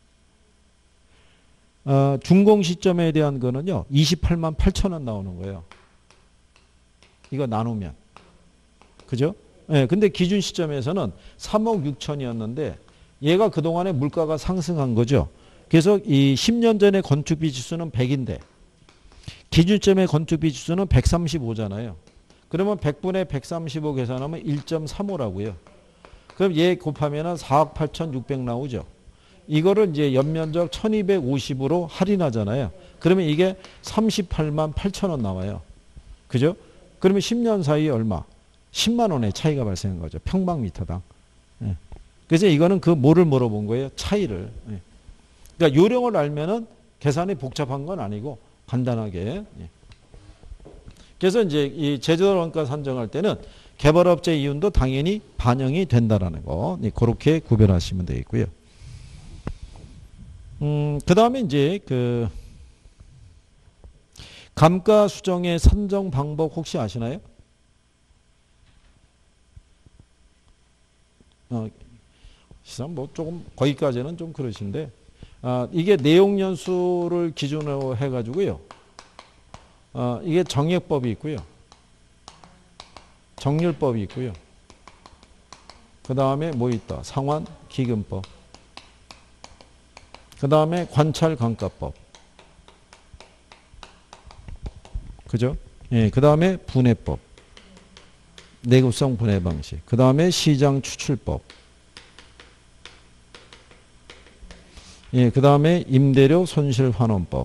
어, 준공 시점에 대한 거는요. 이십팔만 팔천 원 나오는 거예요. 이거 나누면. 그죠? 예, 근데 기준 시점에서는 삼억 육천이었는데 얘가 그동안에 물가가 상승한 거죠. 그래서 이 십 년 전에 건축비 지수는 백인데 기준점의 건축비 지수는 백삼십오잖아요. 그러면 백분의 백삼십오 계산하면 일 점 삼오라고요. 그럼 얘 곱하면 사억 팔천육백 나오죠. 이거를 이제 연면적 천이백오십으로 할인하잖아요. 그러면 이게 삼십팔만 팔천 원 나와요. 그죠? 그러면 십 년 사이에 얼마? 십만 원의 차이가 발생한 거죠. 평방미터당. 예. 그래서 이거는 그 뭐를 물어본 거예요? 차이를. 예. 그러니까 요령을 알면은 계산이 복잡한 건 아니고 간단하게. 예. 그래서 이제 이 제조도 원가 산정할 때는 개발업체 이윤도 당연히 반영이 된다라는 거. 예. 그렇게 구별하시면 되겠고요. 음, 그 다음에 이제 그 감가 수정의 산정 방법 혹시 아시나요? 어, 시상 뭐 조금 거기까지는 좀 그러신데, 아, 이게 내용 연수를 기준으로 해가지고요. 어, 이게 정액법이 있고요. 정률법이 있고요. 그 다음에 뭐 있다? 상환 기금법. 그 다음에 관찰 감가법. 그죠? 예, 그 다음에 분해법. 내구성 분해 방식. 그 다음에 시장 추출법. 예, 그 다음에 임대료 손실 환원법.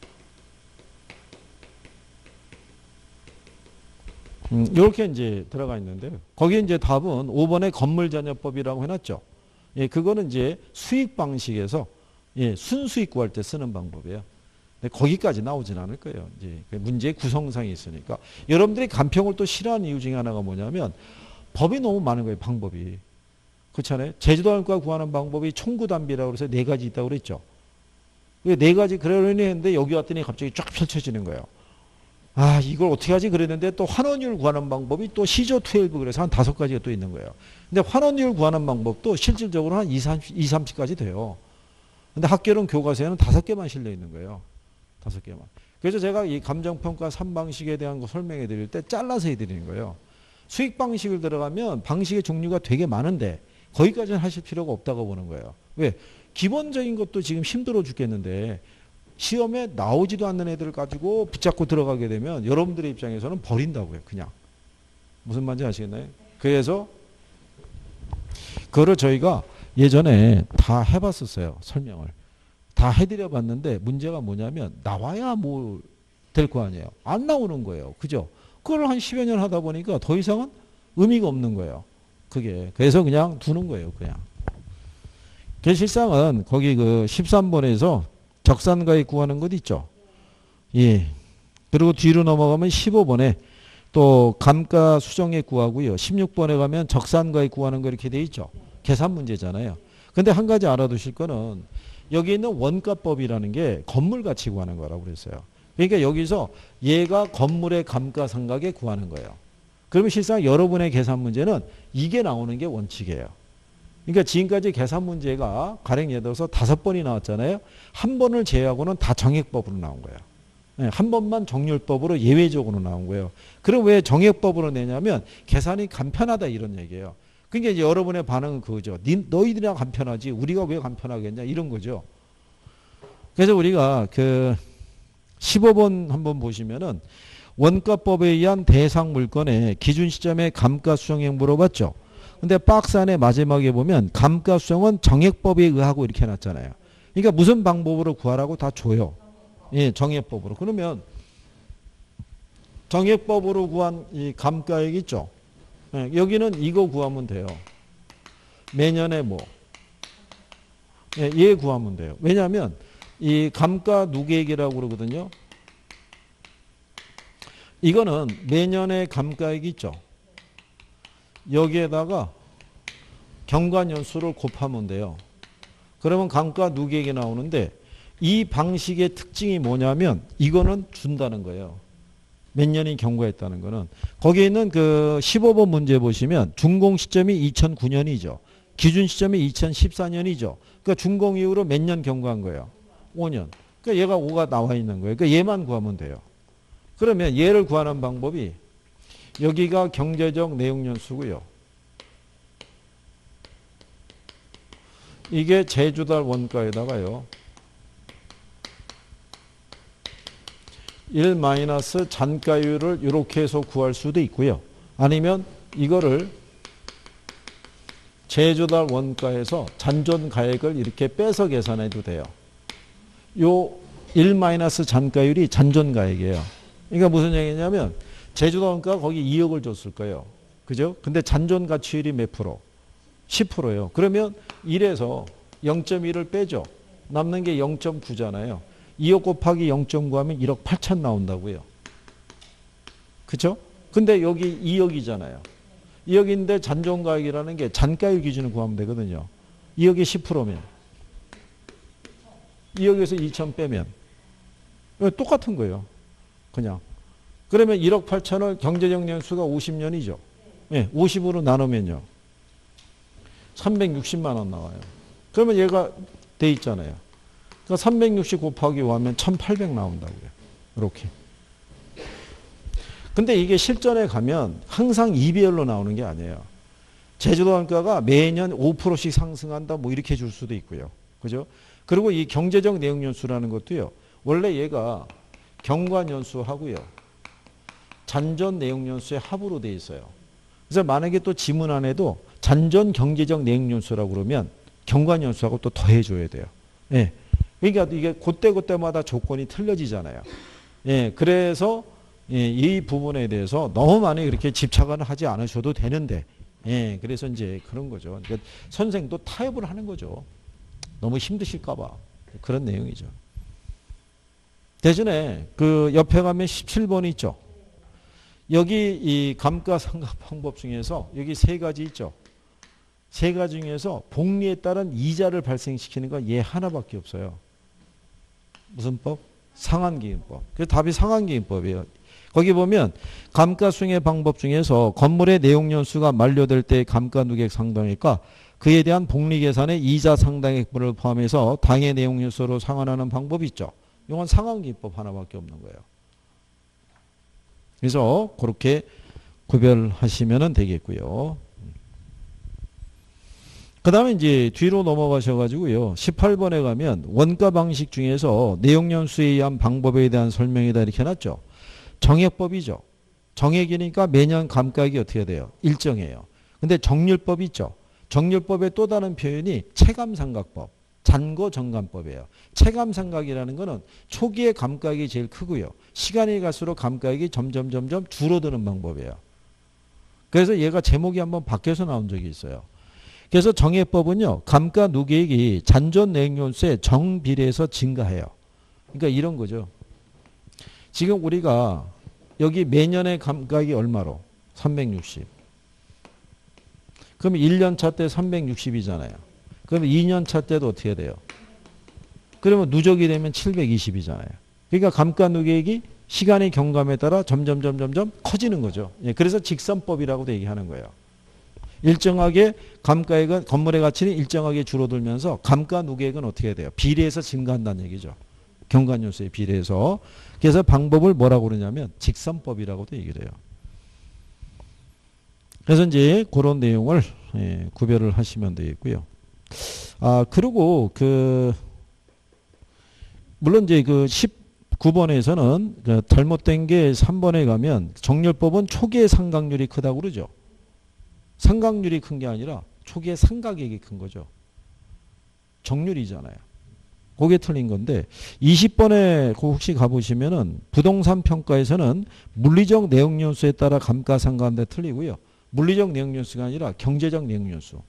음, 이렇게 이제 들어가 있는데요. 거기에 이제 답은 오 번에 건물전협법이라고 해놨죠. 예, 그거는 이제 수익 방식에서 예, 순수익 구할 때 쓰는 방법이에요. 근데 거기까지 나오진 않을 거예요. 이제 문제의 구성상이 있으니까. 여러분들이 간평을 또 싫어하는 이유 중에 하나가 뭐냐면 법이 너무 많은 거예요. 방법이. 그렇잖아요. 제주도 원가 구하는 방법이 총구단비라고 해서 네 가지 있다고 그랬죠. 네 가지 그러려니 했는데 여기 왔더니 갑자기 쫙 펼쳐지는 거예요. 아, 이걸 어떻게 하지 그랬는데 또 환원율 구하는 방법이 또 시조 십이 그래서 한 다섯 가지가 또 있는 거예요. 근데 환원율 구하는 방법도 실질적으로 한 이, 삼십까지 돼요. 근데 학교는 교과서에는 다섯 개만 실려 있는 거예요. 다섯 개만. 그래서 제가 이 감정평가 삼 방식에 대한 거 설명해 드릴 때 잘라서 해드리는 거예요. 수익 방식을 들어가면 방식의 종류가 되게 많은데 거기까지는 하실 필요가 없다고 보는 거예요. 왜? 기본적인 것도 지금 힘들어 죽겠는데 시험에 나오지도 않는 애들을 가지고 붙잡고 들어가게 되면 여러분들의 입장에서는 버린다고요. 그냥. 무슨 말인지 아시겠나요? 그래서 그거를 저희가 예전에 다 해봤었어요. 설명을. 다 해드려 봤는데 문제가 뭐냐면 나와야 뭐 될 거 아니에요. 안 나오는 거예요. 그죠? 그걸 한 십여 년 하다 보니까 더 이상은 의미가 없는 거예요. 그게. 그래서 그냥 두는 거예요. 그냥. 그 실상은 거기 그 십삼 번에서 적산가액 구하는 것 있죠. 예. 그리고 뒤로 넘어가면 십오 번에 또 감가 수정액 구하고요. 십육 번에 가면 적산가액 구하는 거 이렇게 돼 있죠. 계산 문제잖아요. 근데 한 가지 알아두실 거는 여기 있는 원가법이라는 게 건물 가치 구하는 거라고 그랬어요. 그러니까 여기서 얘가 건물의 감가상각에 구하는 거예요. 그러면 실상 여러분의 계산 문제는 이게 나오는 게 원칙이에요. 그러니까 지금까지 계산 문제가 가령 예를 들어서 다섯 번이 나왔잖아요. 한 번을 제외하고는 다 정액법으로 나온 거예요. 네, 한 번만 정률법으로 예외적으로 나온 거예요. 그럼 왜 정액법으로 내냐면 계산이 간편하다 이런 얘기예요. 그러니까 이제 여러분의 반응은 그거죠. 니, 너희들이랑 간편하지 우리가 왜 간편하겠냐 이런 거죠. 그래서 우리가 그 십오 번 한번 보시면은 원가법에 의한 대상 물건의 기준 시점의 감가 수정액 물어봤죠. 근데 박스 안에 마지막에 보면 감가 수정은 정액법에 의하고 이렇게 해놨잖아요. 그러니까 무슨 방법으로 구하라고 다 줘요. 예, 정액법으로. 그러면 정액법으로 구한 이 감가액 있죠. 예, 여기는 이거 구하면 돼요. 매년에 뭐. 예, 얘 구하면 돼요. 왜냐하면 이 감가 누계액이라고 그러거든요. 이거는 매년의 감가액 있죠. 여기에다가 경과년수를 곱하면 돼요. 그러면 감가 누계액이 나오는데 이 방식의 특징이 뭐냐면 이거는 준다는 거예요. 몇 년이 경과했다는 거는. 거기에 있는 그 십오 번 문제 보시면 준공 시점이 이천구 년이죠. 기준 시점이 이천십사 년이죠. 그러니까 준공 이후로 몇 년 경과한 거예요. 오 년. 그러니까 얘가 오가 나와 있는 거예요. 그러니까 얘만 구하면 돼요. 그러면 얘를 구하는 방법이 여기가 경제적 내용연수고요. 이게 제주달 원가에다가요. 일 마이너스 잔가율을 이렇게 해서 구할 수도 있고요. 아니면 이거를 제주달 원가에서 잔존가액을 이렇게 빼서 계산해도 돼요. 요 일 마이너스 잔가율이 잔존가액이에요. 그러니까 무슨 얘기냐면 제주도 원가 거기 이억을 줬을 거예요. 그죠? 근데 잔존 가치율이 몇 프로? 십 퍼센트예요. 그러면 일에서 영 점 일을 빼죠. 남는 게 영 점 구잖아요. 이억 곱하기 영 점 구 하면 일억 팔천 나온다고요. 그죠? 근데 여기 이억이잖아요. 이억인데 잔존가액이라는 게 잔가율 기준을 구하면 되거든요. 이억이 십 퍼센트면 이억에서 이천 빼면 똑같은 거예요. 그냥. 그러면 일억 팔천을 경제적 년수가 오십 년이죠. 네, 오십으로 나누면요. 삼백육십만 원 나와요. 그러면 얘가 돼 있잖아요. 그러니까 삼백육십 곱하기 오 하면 천팔백 나온다고요. 이렇게. 근데 이게 실전에 가면 항상 이 비율로 나오는 게 아니에요. 제주도 원가가 매년 오 퍼센트씩 상승한다 뭐 이렇게 줄 수도 있고요. 그죠? 그리고 이 경제적 내용연수라는 것도요. 원래 얘가 경과연수하고요. 잔존 내용연수의 합으로 돼 있어요. 그래서 만약에 또 지문 안에도 잔존 경제적 내용연수라고 그러면 경과연수하고 또 더해줘야 돼요. 예. 그러니까 이게 그때그때마다 조건이 틀려지잖아요. 예. 그래서 예, 이 부분에 대해서 너무 많이 그렇게 집착은 하지 않으셔도 되는데, 예. 그래서 이제 그런 거죠. 그러니까 선생도 타협을 하는 거죠. 너무 힘드실까봐. 그런 내용이죠. 대신에 그 옆에 가면 십칠 번 있죠. 여기 이 감가상각 방법 중에서 여기 세 가지 있죠. 세 가지 중에서 복리에 따른 이자를 발생시키는 건 얘 하나밖에 없어요. 무슨 법? 상환기금법. 그래서 답이 상환기금법이에요. 거기 보면 감가수행의 방법 중에서 건물의 내용연수가 만료될 때 감가누계액 상당액과 그에 대한 복리계산의 이자 상당액분을 포함해서 당해 내용연수로 상환하는 방법이 있죠. 이건 상환기법 하나밖에 없는 거예요. 그래서 그렇게 구별하시면 되겠고요. 그 다음에 이제 뒤로 넘어가셔가지고요. 십팔 번에 가면 원가 방식 중에서 내용연수에 의한 방법에 대한 설명이다 이렇게 해놨죠. 정액법이죠. 정액이니까 매년 감가액이 어떻게 돼요? 일정해요. 근데 정률법 있죠. 정률법의 또 다른 표현이 체감상각법. 잔고정감법이에요. 체감상각이라는 거는 초기에 감가액이 제일 크고요. 시간이 갈수록 감가액이 점점 점점 줄어드는 방법이에요. 그래서 얘가 제목이 한번 바뀌어서 나온 적이 있어요. 그래서 정액법은요. 감가 누계액이 잔존 내용연수의 정비례해서 증가해요. 그러니까 이런 거죠. 지금 우리가 여기 매년의 감가액이 얼마로? 삼백육십. 그러면 일 년 차 때 삼백육십이잖아요. 그러면 이 년 차 때도 어떻게 돼요? 그러면 누적이 되면 칠백이십이잖아요. 그러니까 감가누계액이 시간의 경감에 따라 점점 점점 점 커지는 거죠. 예, 그래서 직선법이라고도 얘기하는 거예요. 일정하게 감가액은 건물의 가치는 일정하게 줄어들면서 감가누계액은 어떻게 돼요? 비례해서 증가한다는 얘기죠. 경과연수에 비례해서. 그래서 방법을 뭐라고 그러냐면 직선법이라고도 얘기를 해요. 그래서 이제 그런 내용을 예, 구별을 하시면 되겠고요. 아, 그리고 그 물론 이제 그 십구 번에서는 그 잘못된 게 삼 번에 가면 정렬법은 초기의 상각률이 크다고 그러죠. 상각률이 큰 게 아니라 초기의 상각액이 큰 거죠. 정률이잖아요. 그게 틀린 건데 이십 번에 혹시 가보시면은 부동산 평가에서는 물리적 내용연수에 따라 감가상각인데 틀리고요. 물리적 내용연수가 아니라 경제적 내용연수.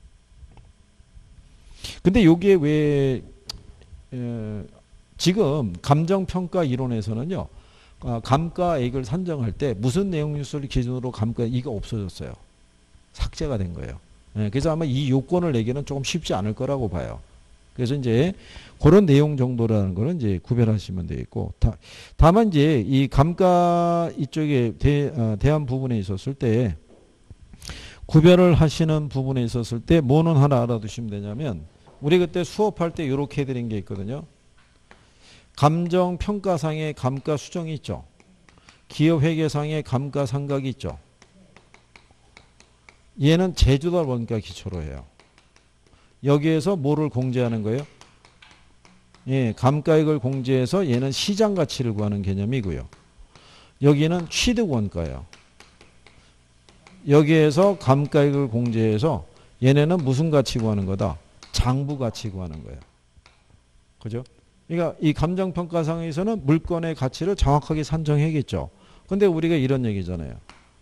근데 여기에 왜 에, 지금 감정평가 이론에서는요. 아, 감가액을 산정할 때 무슨 내용연수를 기준으로 감가 이거 없어졌어요. 삭제가 된 거예요. 예, 그래서 아마 이 요건을 내기는 조금 쉽지 않을 거라고 봐요. 그래서 이제 그런 내용 정도라는 거는 이제 구별하시면 되겠고, 다, 다만 이제 이 감가 이쪽에 대, 어, 대한 부분에 있었을 때 구별을 하시는 부분에 있었을 때 뭐는 하나 알아두시면 되냐면 우리 그때 수업할 때 이렇게 해드린 게 있거든요. 감정평가상의 감가수정이 있죠. 기업회계상의 감가상각이 있죠. 얘는 제주도 원가 기초로 해요. 여기에서 뭐를 공제하는 거예요? 예, 감가액을 공제해서 얘는 시장 가치를 구하는 개념이고요. 여기는 취득 원가예요. 여기에서 감가액을 공제해서 얘네는 무슨 가치 구하는 거다? 장부 가치 구하는 거예요. 그죠? 그러니까 이 감정평가상에서는 물건의 가치를 정확하게 산정해야겠죠. 근데 우리가 이런 얘기잖아요.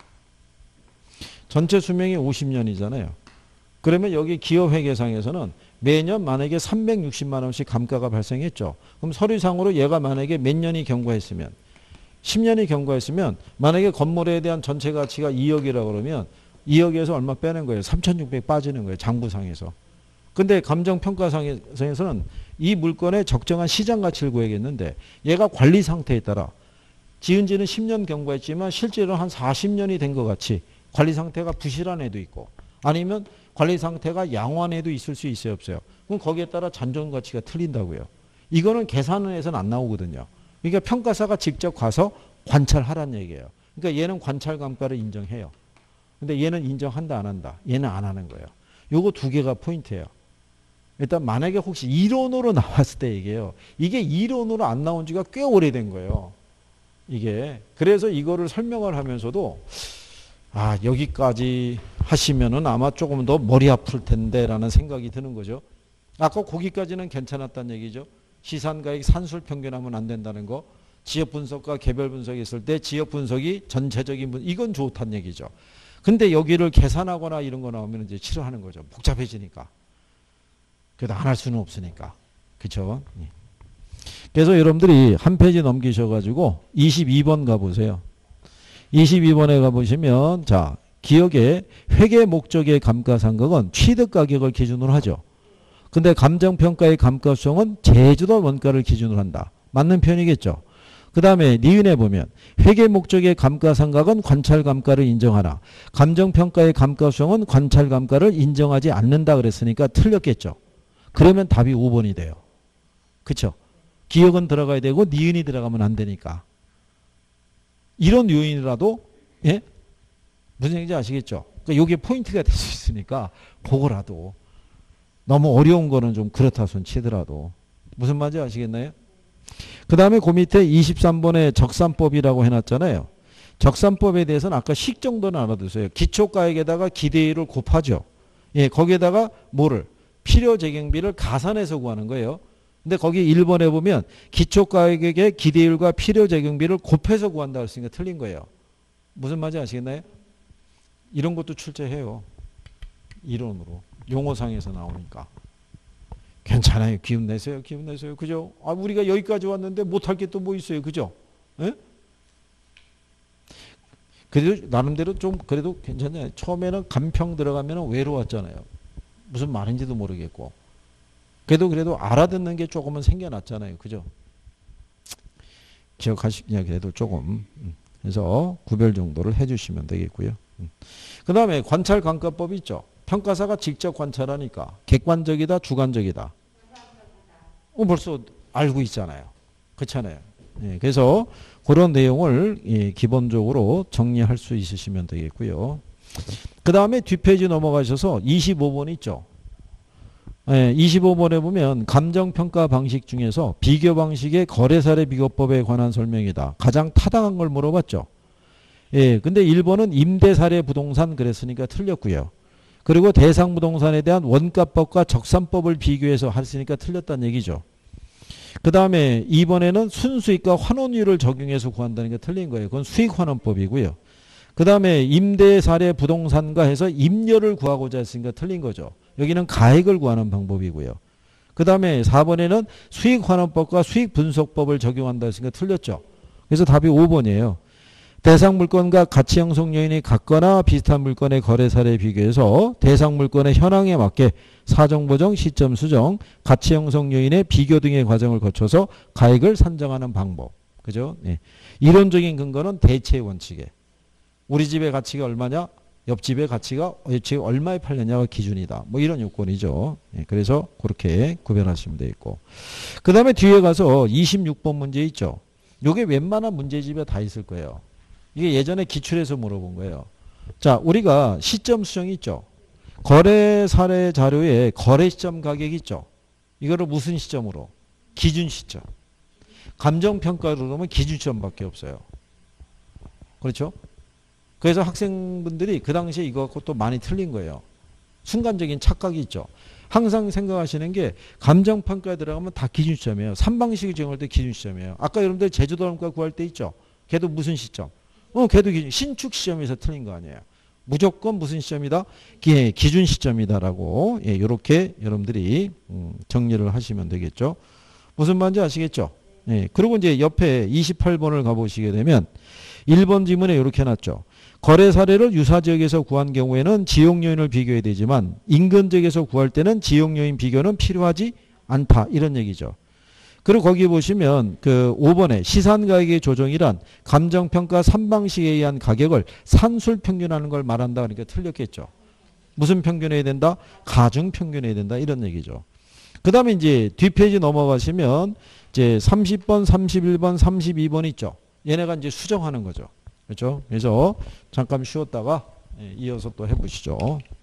전체 수명이 오십 년이잖아요. 그러면 여기 기업회계상에서는 매년 만약에 삼백육십만 원씩 감가가 발생했죠. 그럼 서류상으로 얘가 만약에 몇 년이 경과했으면 십 년이 경과했으면 만약에 건물에 대한 전체 가치가 이억이라고 그러면 이억에서 얼마 빼는 거예요? 삼천육백 빠지는 거예요. 장부상에서. 근데 감정평가상에서는 이 물건의 적정한 시장 가치를 구해야겠는데 얘가 관리 상태에 따라 지은 지는 십 년 경과했지만 실제로 한 사십 년이 된 것 같이 관리 상태가 부실한 애도 있고 아니면 관리 상태가 양호한 애도 있을 수 있어요, 없어요? 그럼 거기에 따라 잔존 가치가 틀린다고요. 이거는 계산에서는 안 나오거든요. 그러니까 평가사가 직접 가서 관찰하라는 얘기예요. 그러니까 얘는 관찰 감가를 인정해요. 근데 얘는 인정한다 안 한다? 얘는 안 하는 거예요. 요거 두 개가 포인트예요. 일단 만약에 혹시 이론으로 나왔을 때 얘기해요. 이게 이론으로 안 나온 지가 꽤 오래된 거예요. 이게. 그래서 이거를 설명을 하면서도 아, 여기까지 하시면은 아마 조금 더 머리 아플 텐데 라는 생각이 드는 거죠. 아까 거기까지는 괜찮았다는 얘기죠. 시산가액 산술 평균하면 안 된다는 거. 지역 분석과 개별 분석이 있을 때 지역 분석이 전체적인 분, 이건 좋다는 얘기죠. 근데 여기를 계산하거나 이런 거 나오면 이제 싫어하는 거죠. 복잡해지니까. 그래도 안 할 수는 없으니까. 그렇죠? 그래서 여러분들이 한 페이지 넘기셔가지고 이십이 번 가보세요. 이십이 번에 가보시면 자 기억에 회계 목적의 감가상각은 취득 가격을 기준으로 하죠. 근데 감정평가의 감가수정은 제주도 원가를 기준으로 한다. 맞는 표현이겠죠. 그 다음에 니은에 보면 회계 목적의 감가상각은 관찰감가를 인정하나 감정평가의 감가수정은 관찰감가를 인정하지 않는다 그랬으니까 틀렸겠죠. 그러면 답이 오 번이 돼요. 그렇죠? 기억은 들어가야 되고 니은이 들어가면 안 되니까. 이런 요인이라도 예? 무슨 얘기인지 아시겠죠? 그러니까 이게 포인트가 될 수 있으니까 그거라도 너무 어려운 거는 좀 그렇다 손 치더라도 무슨 말인지 아시겠나요? 그 다음에 그 밑에 이십삼 번에 적산법이라고 해놨잖아요. 적산법에 대해서는 아까 식 정도는 알아두세요. 기초가액에다가 기대율을 곱하죠. 예, 거기에다가 뭐를? 필요재경비를 가산해서 구하는 거예요. 근데 거기 일 번에 보면 기초가액의 기대율과 필요재경비를 곱해서 구한다 그랬으니까 틀린 거예요. 무슨 말인지 아시겠나요? 이런 것도 출제해요. 이론으로. 용어상에서 나오니까. 괜찮아요. 기운 내세요. 기운 내세요. 그죠? 아, 우리가 여기까지 왔는데 못할 게 또 뭐 있어요. 그죠? 예? 그래도 나름대로 좀 그래도 괜찮아요. 처음에는 간평 들어가면 외로웠잖아요. 무슨 말인지도 모르겠고. 그래도 그래도 알아듣는 게 조금은 생겨났잖아요. 그죠? 기억하시냐 그래도 조금. 그래서 구별 정도를 해주시면 되겠고요. 그 다음에 관찰감가법이 있죠. 평가사가 직접 관찰하니까 객관적이다 주관적이다. 어, 벌써 알고 있잖아요. 그렇잖아요. 예, 그래서 그런 내용을 예, 기본적으로 정리할 수 있으시면 되겠고요. 그 다음에 뒷페이지 넘어가셔서 이십오 번 있죠. 예, 이십오 번에 보면 감정평가 방식 중에서 비교 방식의 거래사례 비교법에 관한 설명이다. 가장 타당한 걸 물어봤죠. 예, 근데 일 번은 임대사례 부동산 그랬으니까 틀렸고요. 그리고 대상 부동산에 대한 원가법과 적산법을 비교해서 했으니까 틀렸다는 얘기죠. 그 다음에 이 번에는 순수익과 환원율을 적용해서 구한다는 게 틀린 거예요. 그건 수익환원법이고요. 그 다음에 임대사례 부동산과 해서 임료를 구하고자 했으니까 틀린 거죠. 여기는 가액을 구하는 방법이고요. 그 다음에 사 번에는 수익환원법과 수익분석법을 적용한다 했으니까 틀렸죠. 그래서 답이 오 번이에요. 대상 물건과 가치 형성 요인이 같거나 비슷한 물건의 거래 사례에 비교해서 대상 물건의 현황에 맞게 사정 보정, 시점 수정, 가치 형성 요인의 비교 등의 과정을 거쳐서 가액을 산정하는 방법. 그죠? 네. 이론적인 근거는 대체 원칙에 우리 집의 가치가 얼마냐? 옆집의 가치가 옆집이 얼마에 팔렸냐가 기준이다. 뭐 이런 요건이죠. 네. 그래서 그렇게 구별하시면 되겠고. 그 다음에 뒤에 가서 이십육 번 문제 있죠. 요게 웬만한 문제집에 다 있을 거예요. 이게 예전에 기출에서 물어본 거예요. 자, 우리가 시점 수정이 있죠. 거래 사례 자료에 거래 시점 가격이 있죠. 이거를 무슨 시점으로? 기준 시점. 감정평가로 그러면 기준 시점밖에 없어요. 그렇죠? 그래서 학생분들이 그 당시에 이거 갖고 또 많이 틀린 거예요. 순간적인 착각이 있죠. 항상 생각하시는 게 감정평가에 들어가면 다 기준 시점이에요. 삼 방식을 적용할 때 기준 시점이에요. 아까 여러분들 제주도론가 구할 때 있죠. 걔도 무슨 시점? 어, 걔도 기준, 신축 시점에서 틀린 거 아니에요. 무조건 무슨 시점이다? 기, 기준 시점이다라고, 예, 요렇게 여러분들이, 음, 정리를 하시면 되겠죠. 무슨 말인지 아시겠죠? 예, 그리고 이제 옆에 이십팔 번을 가보시게 되면, 일 번 지문에 이렇게 해놨죠. 거래 사례를 유사 지역에서 구한 경우에는 지역 요인을 비교해야 되지만, 인근 지역에서 구할 때는 지역 요인 비교는 필요하지 않다. 이런 얘기죠. 그리고 거기 보시면 그 오 번에 시산가격의 조정이란 감정평가 삼 방식에 의한 가격을 산술평균하는 걸 말한다. 그러니까 틀렸겠죠. 무슨 평균해야 된다? 가중평균해야 된다. 이런 얘기죠. 그 다음에 이제 뒷페이지 넘어가시면 이제 삼십 번, 삼십일 번, 삼십이 번 있죠. 얘네가 이제 수정하는 거죠. 그렇죠? 그래서 잠깐 쉬었다가 이어서 또 해보시죠.